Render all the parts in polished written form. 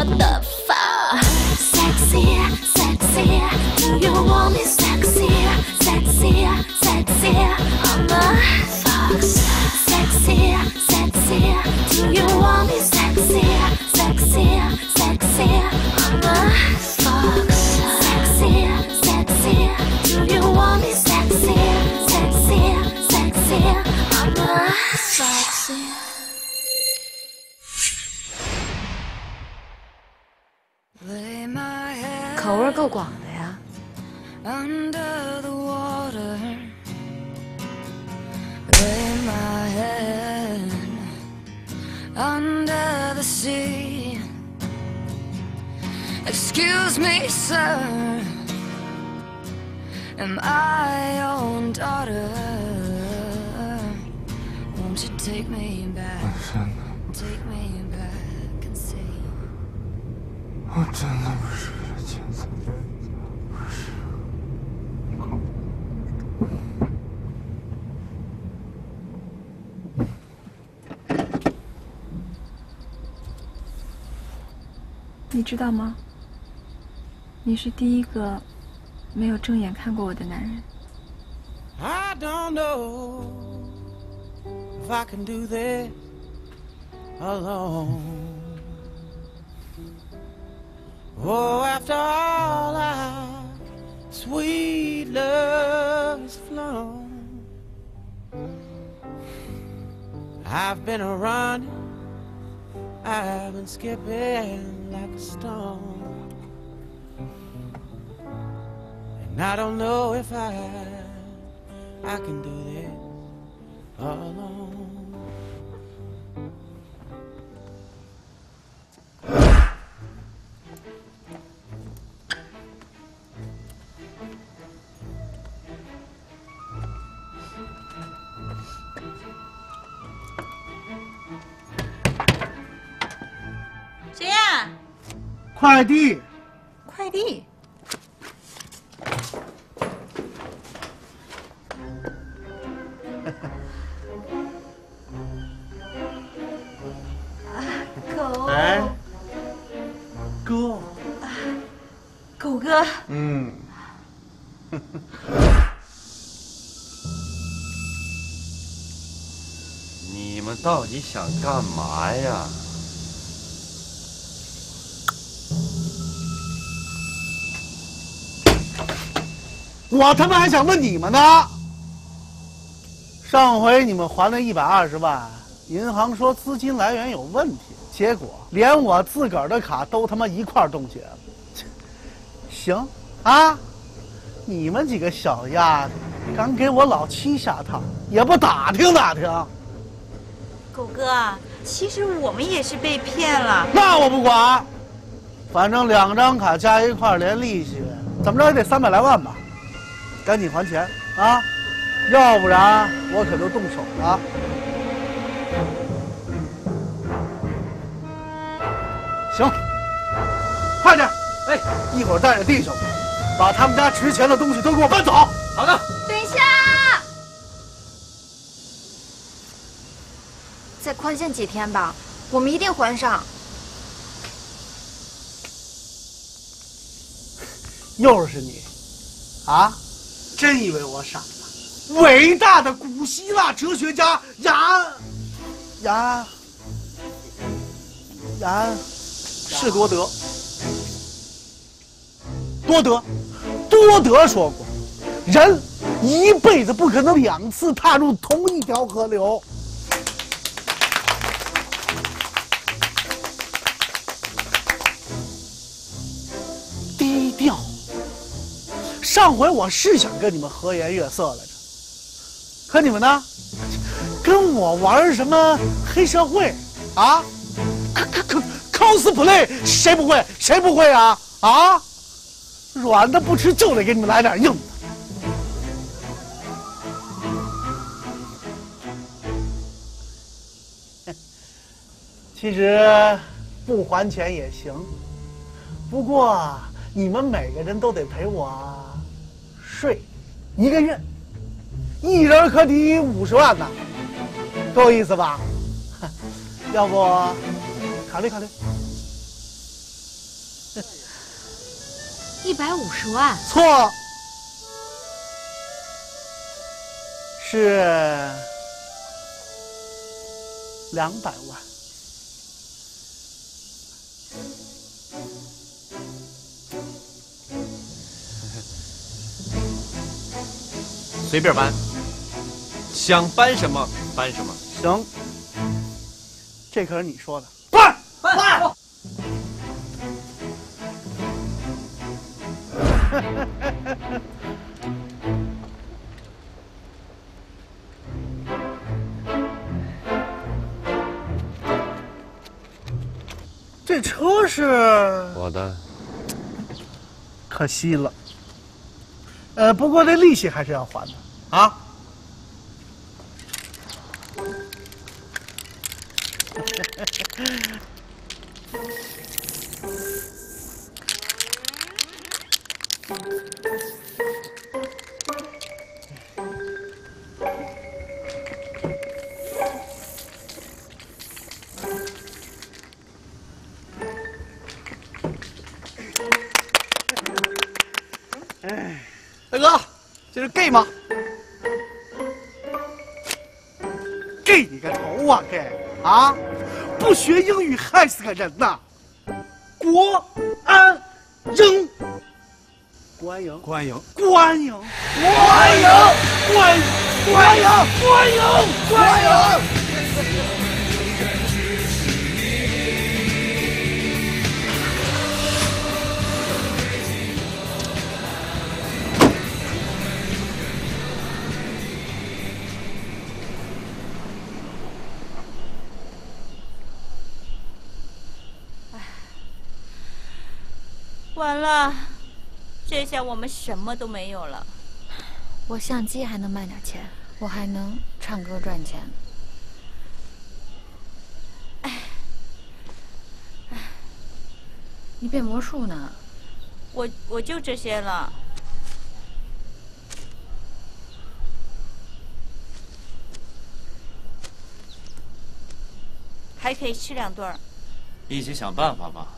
what the fuck? Sexy, sexy, do you want me sexy, sexy, sexy? I'm a fox. Sexy, sexy, do you want me sexy, sexy, sexy? I'm a fox. Sexy, sexy, do you want me sexy, sexy, sexy? I'm a foxy. 口味够广的呀。 Under the water, lay my head under the sea. Excuse me, sir, am I your daughter? Won't you take me back? Take me back and see. 我真的不是为了钱财人，不是。 你知道吗？你是第一个没有正眼看过我的男人。 I don't know if I can do this alone. Oh, after all our sweet love has flown, I've been a running, I've been skipping like a stone, and I don't know if I can do this alone. 谁呀？ 快递。 快递。狗。 哎，哥。 狗哥。 嗯。 你们到底想干嘛呀？ 我他妈还想问你们呢。上回你们还了120万，银行说资金来源有问题，结果连我自个儿的卡都他妈一块儿冻结了。行啊，你们几个小丫头，敢给我老七下套，也不打听打听。 狗哥，其实我们也是被骗了。 那我不管，反正2张卡加一块儿连利息，怎么着也得300来万吧。赶紧还钱啊，要不然我可就动手了。行，快点！哎，一会儿带着弟兄们，把他们家值钱的东西都给我搬走。 好的。 等一下，再宽限几天吧，我们一定还上。 又是你，啊？真以为我傻了？伟大的古希腊哲学家亚士多德说过，人一辈子不可能2次踏入同一条河流。低调。上回我是想跟你们和颜悦色来着，可你们呢，跟我玩什么黑社会啊？cosplay 谁不会？谁不会啊？啊，软的不吃就得给你们来点硬的。其实不还钱也行，不过你们每个人都得陪我睡1个月，1人可抵50万呢，够意思吧？要不考虑考虑？ 150万？ 错，是200万。 随便搬，想搬什么搬什么。 行，这可是你说的。 搬。 这车是我的， 可惜了。不过这利息还是要还的啊。 大哥，这是 gay 吗？ gay 你个头啊 gay 啊！不学英语害死个人呐！国安营，关营， 关营， 关营， 关营， 关营，关营，关营，关营。 完了，这下我们什么都没有了。 我相机还能卖点钱，我还能唱歌赚钱。你变魔术呢？ 我就这些了。还可以吃2顿。 一起想办法吧。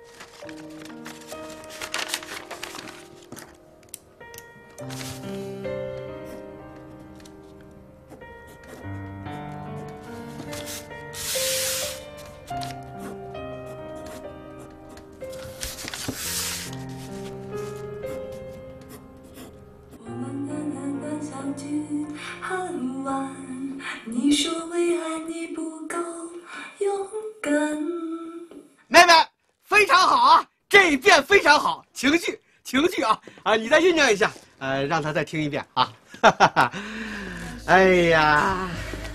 你说为爱你不够勇敢。 妹妹，非常好啊，这一遍非常好，情绪啊，你再酝酿一下，让他再听一遍啊。哎呀，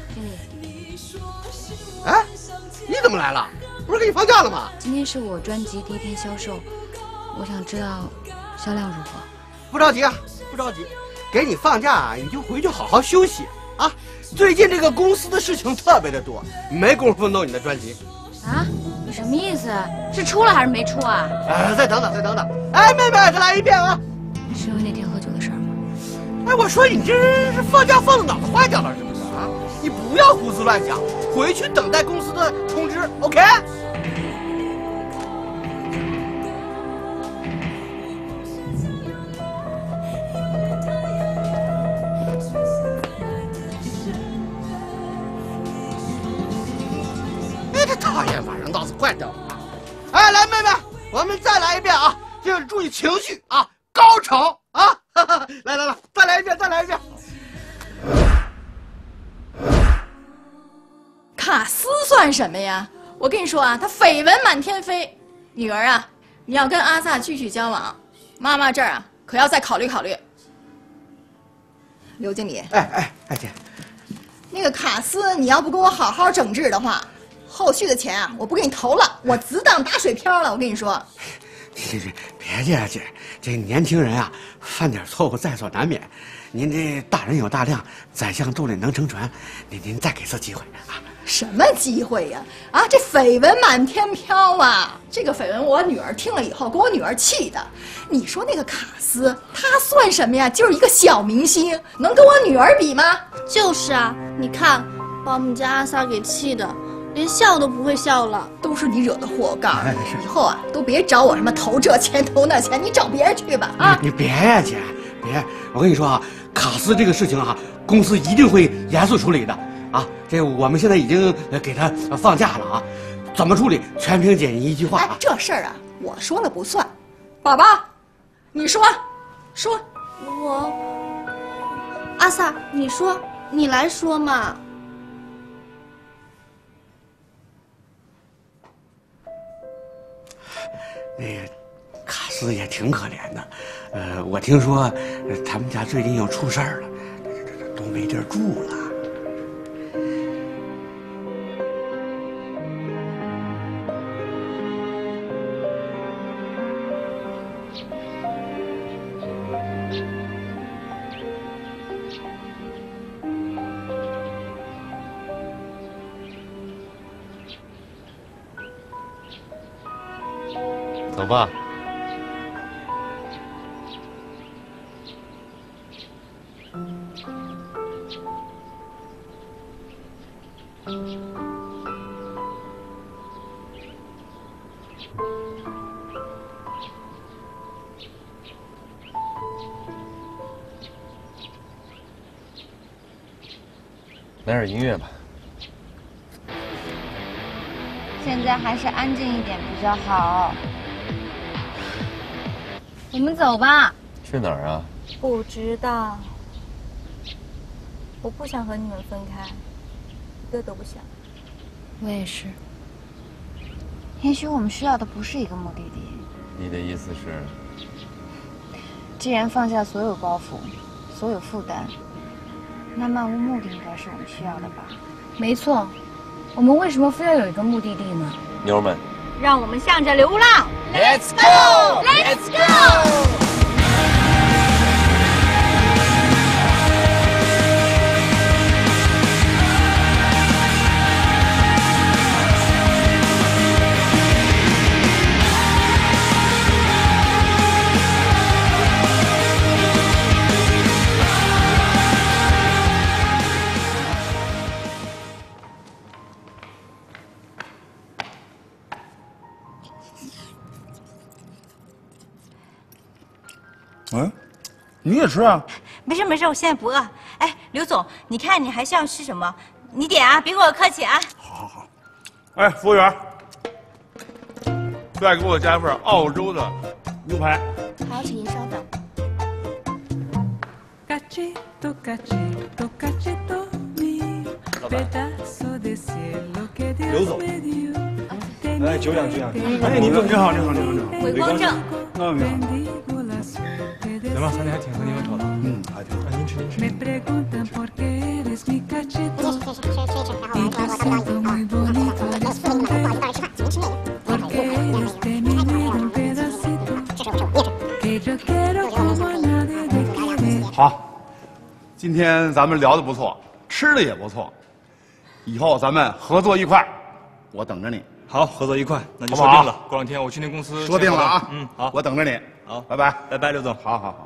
哎，你怎么来了？不是给你放假了吗？ 今天是我专辑第1天销售，我想知道销量如何。 不着急啊，不着急，给你放假你就回去好好休息啊。最近这个公司的事情特别的多，没工夫弄你的专辑。 啊？你什么意思？是出了还是没出啊？ 再等等，再等等。哎，妹妹，再来一遍啊！ 是因为那天喝酒的事儿吗？ 哎，我说你这是放假放的脑子坏掉了是不是啊？你不要胡思乱想，回去等待公司的通知 ，OK？ 哎，这讨厌晚上脑子坏掉了啊！哎，来，妹妹，我们再来一遍啊！就是注意情绪啊，高潮啊！来，再来一遍，再来一遍。 卡斯算什么呀？我跟你说啊，他绯闻满天飞。女儿啊，你要跟阿萨继续交往，妈妈这儿啊可要再考虑考虑。刘经理， 哎，姐， 那个卡斯，你要不给我好好整治的话，后续的钱啊，我不给你投了，我自当打水漂了。我跟你说， 别介啊，姐，这年轻人啊，犯点错误在所难免。您这大人有大量，宰相肚里能撑船，您再给次机会啊！ 什么机会呀？啊，这绯闻满天飘啊！这个绯闻我女儿听了以后，给我女儿气的。你说那个卡斯，他算什么呀？就是一个小明星，能跟我女儿比吗？ 就是啊，你看，把我们家阿萨给气的，连笑都不会笑了。 对都是你惹的祸，我告诉你，以后啊都别找我什么投这钱投那钱，你找别人去吧啊！ 你别呀，姐，别！我跟你说啊，卡斯这个事情啊，公司一定会严肃处理的啊。这我们现在已经给他放假了啊，怎么处理全凭姐一句话。 哎，这事儿啊，我说了不算。宝宝，你说，说。 我，阿 Sa， 你说，你来说嘛。 那个卡斯也挺可怜的，我听说他们家最近要出事儿了，都没地儿住了。 走吧。来点音乐吧。 现在还是安静一点比较好。我们走吧。 去哪儿啊？ 不知道。我不想和你们分开，一个都不想。 我也是。也许我们需要的不是一个目的地。 你的意思是？ 既然放下所有包袱，所有负担，那漫无目的应该是我们需要的吧？没错。我们为什么非要有一个目的地呢？ 妞们， 让我们向着流浪 ，Let's go，Let's go。 嗯，你也吃啊？ 没事没事，我现在不饿。哎，刘总，你看你还想吃什么？你点啊，别跟我客气啊。 好好好。哎，服务员，再给我加一份澳洲的牛排。 好，请您稍等。 刘总，哎，久仰久仰。哎，您好，您好，您好，您好。 伟光正。 哦，你好。 怎么，餐厅还挺合您胃口的？ 嗯，还挺。 您吃，您吃。 好，今天咱们聊得不错，吃的也不错，以后咱们合作一块，我等着你。 好，合作一块，那就说定了。过两天我去那公司。 说定了啊。 嗯，好， 我等着你。 好， 拜拜， 拜拜，刘总。 好好好。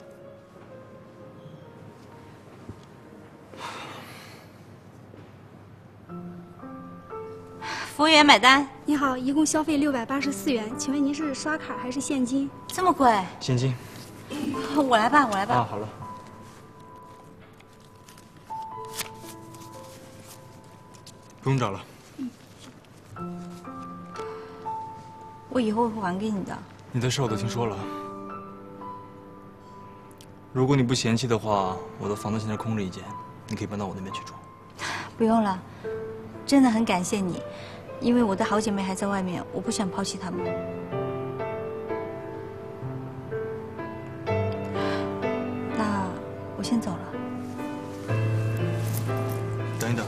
服务员买单。 你好，一共消费684元，请问您是刷卡还是现金？ 这么贵？ 现金。 我来吧，我来吧。 啊，好了。不用找了。 我以后会还给你的。 你的事我都听说了。如果你不嫌弃的话，我的房子现在空着一间，你可以搬到我那边去住。 不用了，真的很感谢你，因为我的好姐妹还在外面，我不想抛弃她们。那我先走了。 等一等，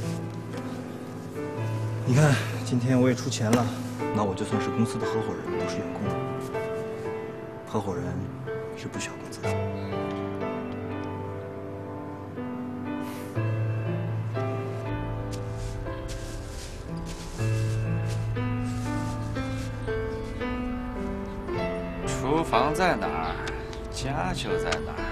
你看今天我也出钱了，那我就算是公司的合伙人，不是员工了。合伙人是不需要工资的。 厨房在哪儿，家就在哪儿。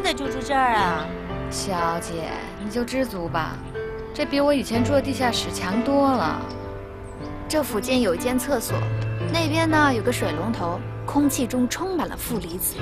的就住这儿啊？ 小姐，你就知足吧，这比我以前住的地下室强多了。 这附近有一间厕所，那边呢有个水龙头，空气中充满了负离子。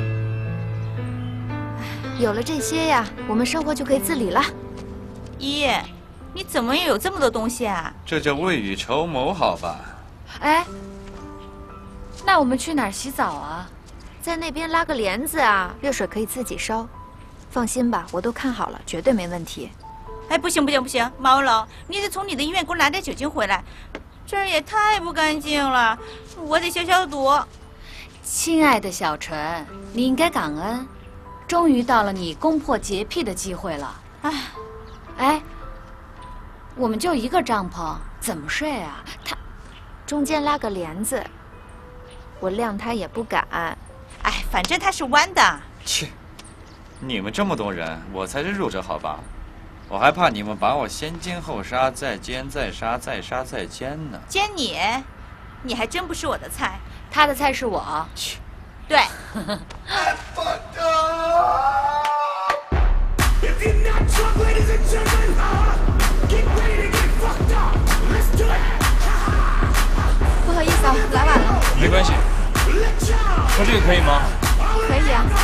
有了这些呀，我们生活就可以自理了。 姨，你怎么也有这么多东西啊？ 这叫未雨绸缪，好吧？ 哎，那我们去哪儿洗澡啊？ 在那边拉个帘子啊，热水可以自己烧。放心吧，我都看好了，绝对没问题。 哎，不行不行不行，毛龙，你得从你的医院给我拿点酒精回来，这儿也太不干净了，我得消消毒。 亲爱的小纯，你应该感恩，终于到了你攻破洁癖的机会了。哎，我们就一个帐篷，怎么睡啊？ 中间拉个帘子，我晾它也不敢。 哎，反正它是弯的。 切，你们这么多人，我才是弱者，好吧？我还怕你们把我先煎后杀，再煎再杀，再杀再煎呢。 煎你？你还真不是我的菜。 他的菜是我。 切， 对。 不好意思啊，来晚了。 没关系，喝这个可以吗？ 可以啊。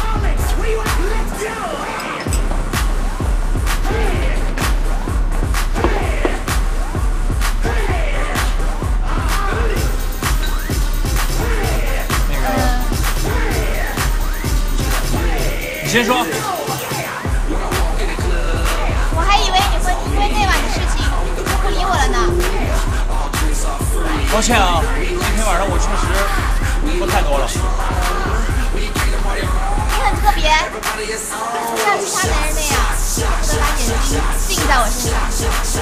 你先说。 我还以为你会因为那晚的事情就不理我了呢。 抱歉啊，那天晚上我确实喝太多了。 你很特别，像其他男人那样，不能把眼睛定在我身上。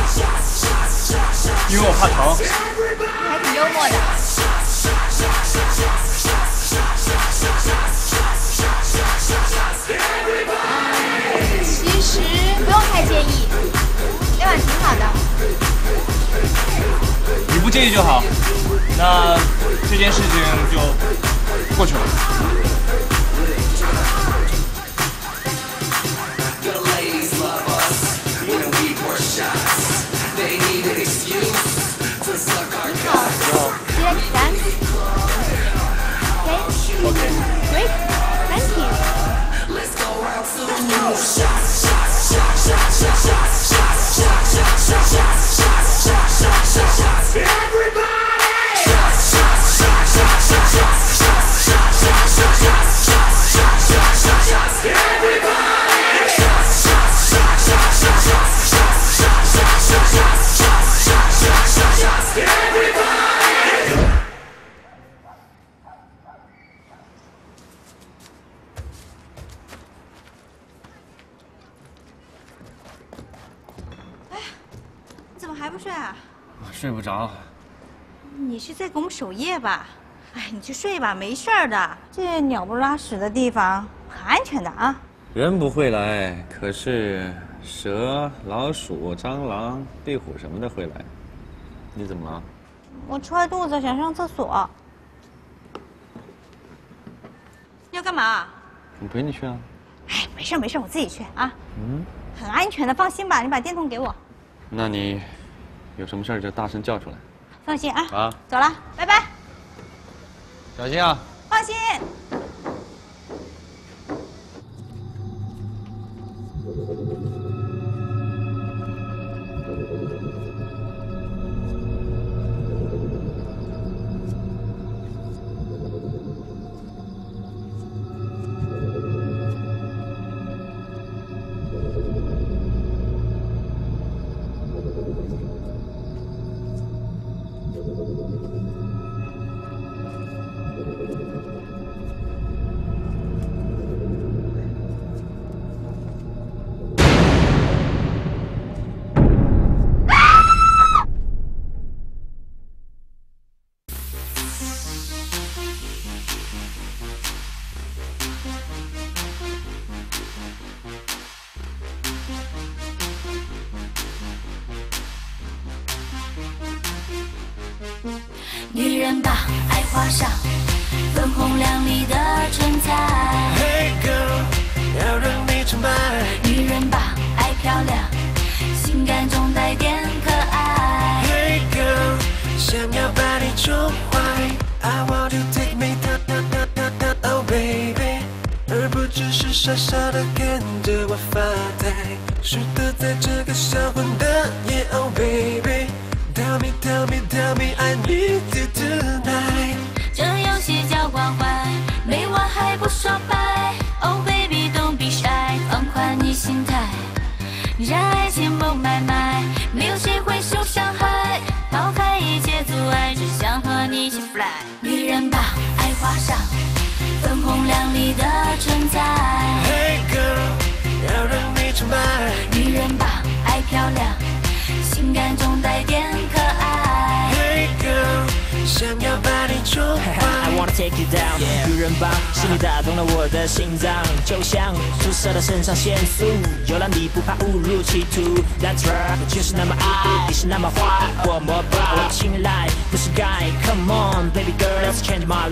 因为我怕疼。 你还挺幽默的。其实不用太介意，那晚挺好的。 你不介意就好，那这件事情就过去了。 Okay. Great. Thank you. Let's go around to shots. Everybody. 还不睡啊？ 睡不着。 你是在给我们守夜吧？哎，你去睡吧，没事儿的。这鸟不拉屎的地方很安全的啊。 人不会来，可是蛇、老鼠、蟑螂、壁虎什么的会来。你怎么了？ 我戳肚子，想上厕所。你要干嘛？ 我陪你去啊。 哎，没事没事，我自己去啊。嗯，很安全的，放心吧。你把电筒给我。 那你有什么事儿就大声叫出来。 放心啊。 啊， 走了，拜拜。 小心啊。 放心。 女人把爱画上粉红亮丽的唇彩。 Hey girl，要让你崇拜。女人吧，爱漂亮，性感中带点可爱。Hey girl， 想要把你宠坏。I want you take me down，oh baby， 而不只是傻傻的跟着我发呆。输得在这个销魂的夜，oh baby。Tell me, tell me, tell me, I need you tonight。这游戏叫关怀，没完还不耍白。Oh baby, don't be shy， 放宽你心态，让爱情不买卖，没有谁会受伤害。抛开一切阻碍，只想和你一起 fly。女人吧，爱花上粉红亮丽的存在。Hey girl， 要让你崇拜。女人吧，爱漂亮，性感中带点可爱。Hey girl， 想要把你宠坏。I wanna take you down， 女人吧，是你打动了我的心脏，就像注射了肾上腺素，有了你不怕误入歧途。That's right， 就是那么爱，你是那么坏，我膜拜，我青睐，不是该。Come on baby girl，let's change my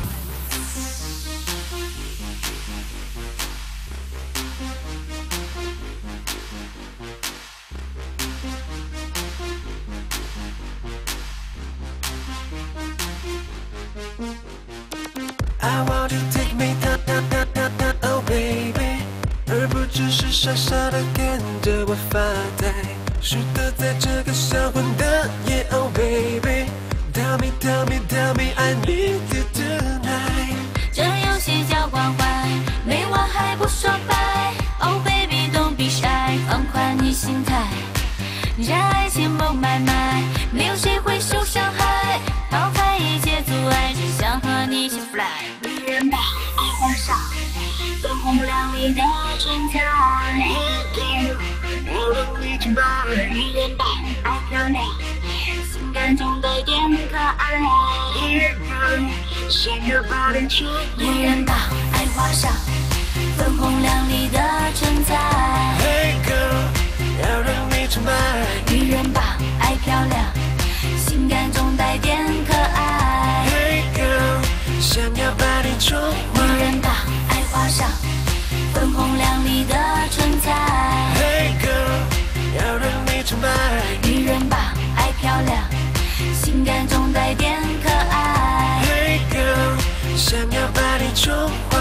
life。I want you take me down，oh baby， 而不只是傻傻的跟着我发呆。输得在这个销魂的夜，oh baby，Tell me, tell me, tell me, I need you tonight。这游戏叫关怀，没完还不耍白。Oh baby, don't be shy， 放宽你心态，让爱情不买卖，没有谁会受伤害。抛开一切阻碍，只想和你一起 fly。女人吧，爱花上粉红亮丽的存在。要让你崇拜。女人吧，爱漂亮，性感中带点可爱。想要把你宠坏。女人吧，爱花上粉红亮丽的存在。Hey girl， 要让你崇拜。女人吧，爱漂亮，性感中带点可爱。Hey girl， 想要把你宠坏。女人吧，爱花上粉红亮丽的存在。Hey girl， 要让你崇拜。女人吧，爱漂亮，性感中带点可爱。Hey girl， 想要把你宠坏。